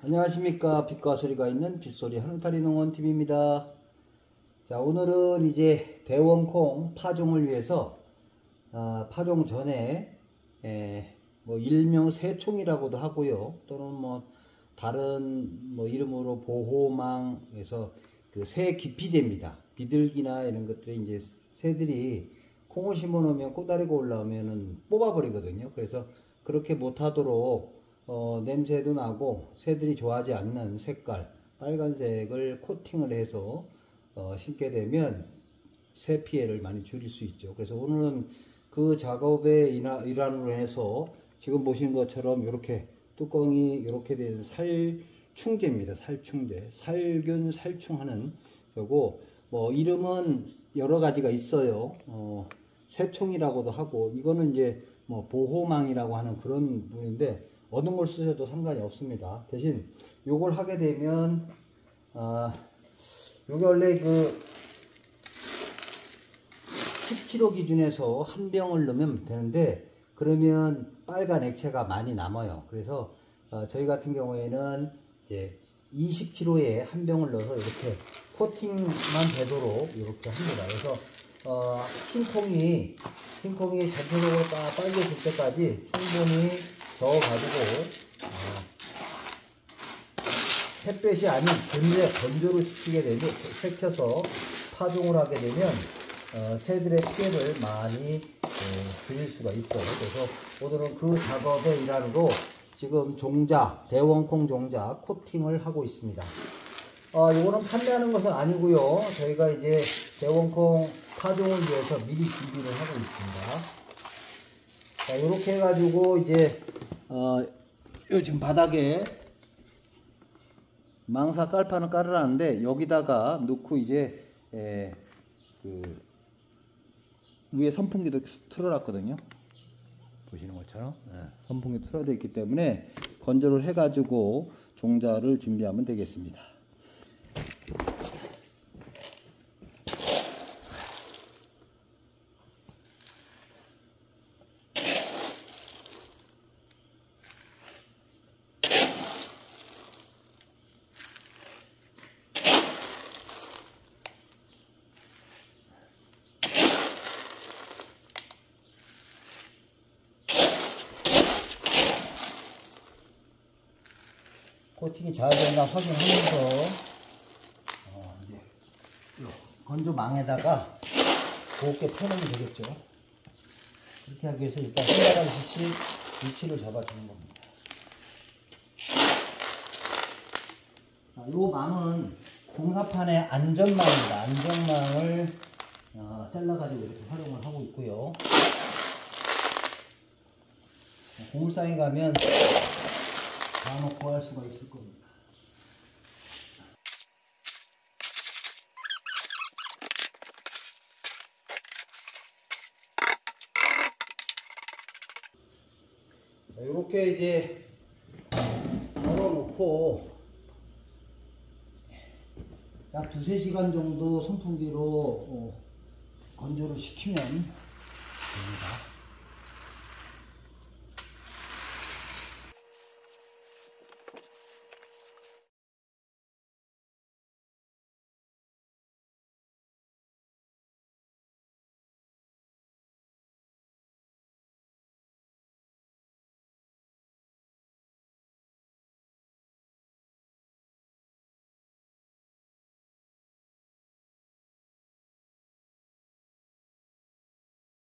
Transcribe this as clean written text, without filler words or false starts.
안녕하십니까. 빛과 소리가 있는 빗소리 하늘타리 농원TV입니다. 자, 오늘은 이제 대원콩 파종을 위해서 파종 전에 뭐 일명 새총이라고도 하고요, 또는 뭐 다른 뭐 이름으로 보호망에서 그 새 기피제입니다. 비둘기나 이런 것들이 이제 새들이 콩을 심어 놓으면 꼬다리가 올라오면은 뽑아버리거든요. 그래서 그렇게 못하도록 냄새도 나고 새들이 좋아하지 않는 색깔 빨간색을 코팅을 해서 심게 되면 새 피해를 많이 줄일 수 있죠. 그래서 오늘은 그 작업의 일환으로 해서 지금 보시는 것처럼 이렇게 뚜껑이 이렇게 된 살충제입니다. 살충제, 살균 살충하는 거고, 뭐 이름은 여러 가지가 있어요. 새총이라고도 하고, 이거는 이제 뭐 보호망이라고 하는 그런 분인데 어느 걸 쓰셔도 상관이 없습니다. 대신 요걸 하게 되면 요게 원래 그 10kg 기준에서 한 병을 넣으면 되는데, 그러면 빨간 액체가 많이 남아요. 그래서 저희 같은 경우에는 이제 20kg에 한 병을 넣어서 이렇게 코팅만 되도록 이렇게 합니다. 그래서 흰콩이 전체적으로 딱 빨개질 때까지 충분히 저어가지고 햇볕이 아닌 건조를 시키게 되면, 식혀서 파종을 하게 되면 새들의 피해를 많이 줄일 수가 있어요. 그래서 오늘은 그 작업의 일환으로 지금 종자, 대원콩 종자 코팅을 하고 있습니다. 요거는 판매하는 것은 아니고요, 저희가 이제 대원콩 파종을 위해서 미리 준비를 하고 있습니다. 자, 이렇게 해가지고 이제 요즘 바닥에 망사 깔판을 깔아놨는데, 여기다가 넣고 이제 그 위에 선풍기도 틀어놨거든요. 보시는 것처럼 선풍기 틀어져 있기 때문에 건조를 해가지고 종자를 준비하면 되겠습니다. 코팅이 잘 되나 확인하면서 이제 건조망에다가 곱게 펴놓으면 되겠죠. 그렇게 하기 위해서 일단 한 가닥씩 위치를 잡아주는 겁니다. 이 망은 공사판의 안전망입니다. 안전망을 잘라가지고 이렇게 활용을 하고 있고요. 고물상에 가면 다 놓고 할 수가 있을 겁니다. 이렇게 이제 걸어놓고 약 2~3시간 정도 선풍기로 건조를 시키면 됩니다.